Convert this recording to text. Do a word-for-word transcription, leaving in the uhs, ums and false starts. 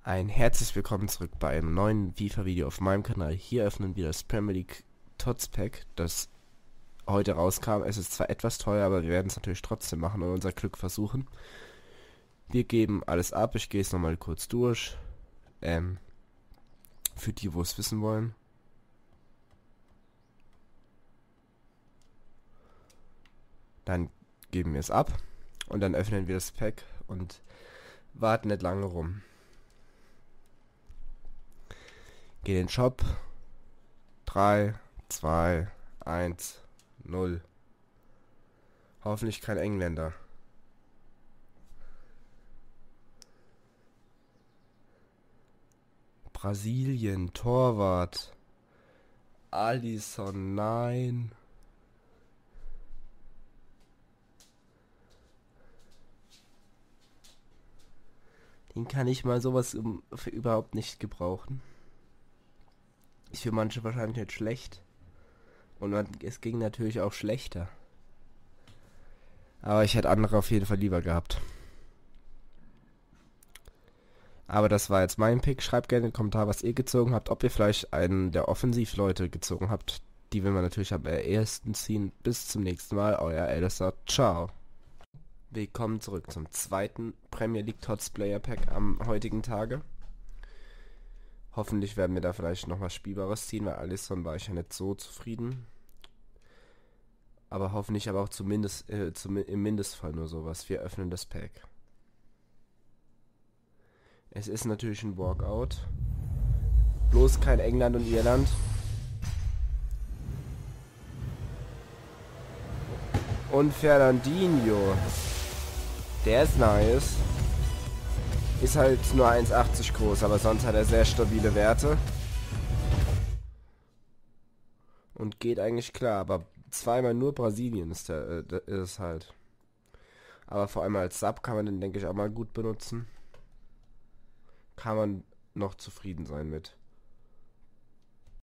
Ein herzlich willkommen zurück bei einem neuen FIFA-Video auf meinem Kanal. Hier öffnen wir das Premier League Tots Pack, das heute rauskam. Es ist zwar etwas teuer, aber wir werden es natürlich trotzdem machen und unser Glück versuchen. Wir geben alles ab, ich gehe es nochmal kurz durch. Ähm, für die, wo es wissen wollen. Dann geben wir es ab und dann öffnen wir das Pack und warten nicht lange rum. Geh in den Shop. drei, zwei, eins, null. Hoffentlich kein Engländer. Brasilien, Torwart. Alisson, nein. Den kann ich mal sowas um, für überhaupt nicht gebrauchen. Ist für manche wahrscheinlich nicht schlecht. Und man, es ging natürlich auch schlechter. Aber ich hätte andere auf jeden Fall lieber gehabt. Aber das war jetzt mein Pick. Schreibt gerne in den Kommentar, was ihr gezogen habt. Ob ihr vielleicht einen der Offensivleute gezogen habt. Die will man natürlich am ersten ziehen. Bis zum nächsten Mal. Euer Alistair. Ciao. Willkommen zurück zum zweiten Premier League Tots Player Pack am heutigen Tage. Hoffentlich werden wir da vielleicht noch was Spielbares ziehen, weil Alisson war ich ja nicht so zufrieden. Aber hoffentlich aber auch zumindest äh, zum, im Mindestfall nur sowas. Wir öffnen das Pack. Es ist natürlich ein Walkout. Bloß kein England und Irland. Und Fernandinho. Der ist nice. Ist halt nur eins achtzig groß, aber sonst hat er sehr stabile Werte. Und geht eigentlich klar, aber zweimal nur Brasilien ist der, äh, ist halt. Aber vor allem als Sub kann man den, denke ich, auch mal gut benutzen. Kann man noch zufrieden sein mit.